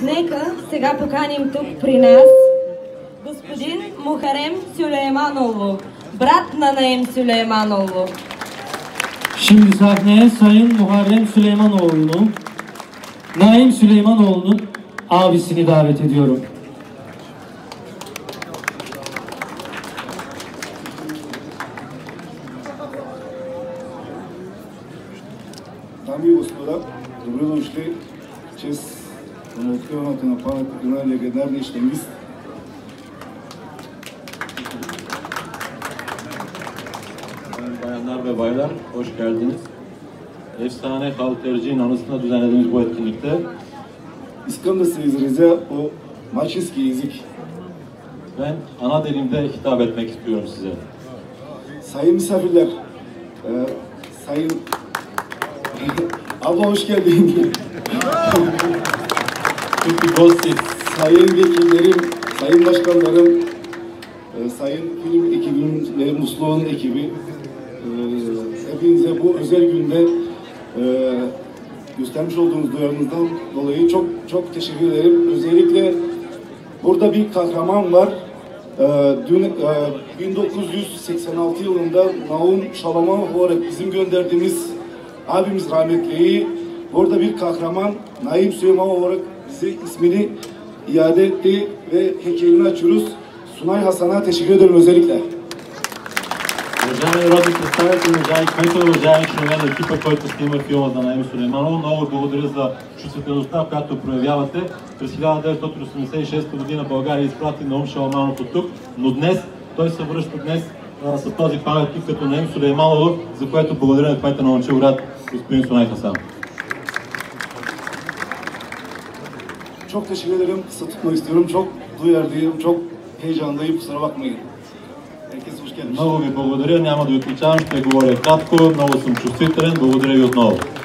Нека сега поканим тук при нас господин Мухарем Süleymanoglu, брат на Наим Süleymanoglu. Şimdi sahneye Sayın Muharrem Süleymanoğlu'nu, Naim Süleymanoğlu'nun abisini davet ediyorum. Дами и господа, добре дошли в чест на откриването на паметника на легендарния щангист. Bayanlar ve baylar, hoş geldiniz. Efsane halterciğin anısına düzenlediğimiz bu etkinlikte Искам да се изразя по майчински език. ben ana dilimde hitap etmek istiyorum size. Sayın misafirler, sayın... Abla hoş geldin. Türk Gosti, Sayın vekillerim, sayın başkanlarım, sayın film ekibim ve Musluğun ekibi, hepinize bu özel günde göstermiş olduğunuz duyarınızdan dolayı çok çok teşekkür ederim. Özellikle burada bir kahraman var. Dün 1986 yılında Naum Şalamanov olarak bizim gönderdiğimiz abimiz rahmetliyi burada bir kahraman Naim Süleymanov olarak bize ismini iade etti ve heykelini açıyoruz. Sunay Hasan'a teşekkür ederim özellikle. уважаеми народни представители, уважаеми кметове, уважаеми членове на екипа, който снима филма за Наим Сулейманов, много благодаря за чувствителността, която проявявате. През 1986 година България изпрати Наум Шаламанов от тук, но днес той се връща с този паметник като Наим Сулейманов, за което благодаря на кмета на Момчилград, господин Sunay Hasan. Çok teşekkür ederim. Kısa tutmak istiyorum. Çok duyarlıyım, çok heyecanlıyım. Kusura bakmayın. Herkes hoş gelmiş. Много ви благодаря, няма да ви отличавам, ще говоря кратко, много съм чувствителен, благодаря ви отново.